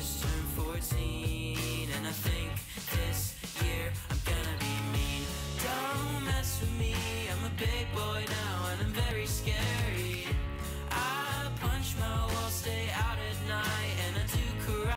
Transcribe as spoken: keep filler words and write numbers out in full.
just turned fourteen, and I think this year I'm gonna be mean. Don't mess with me, I'm a big boy now, and I'm very scared.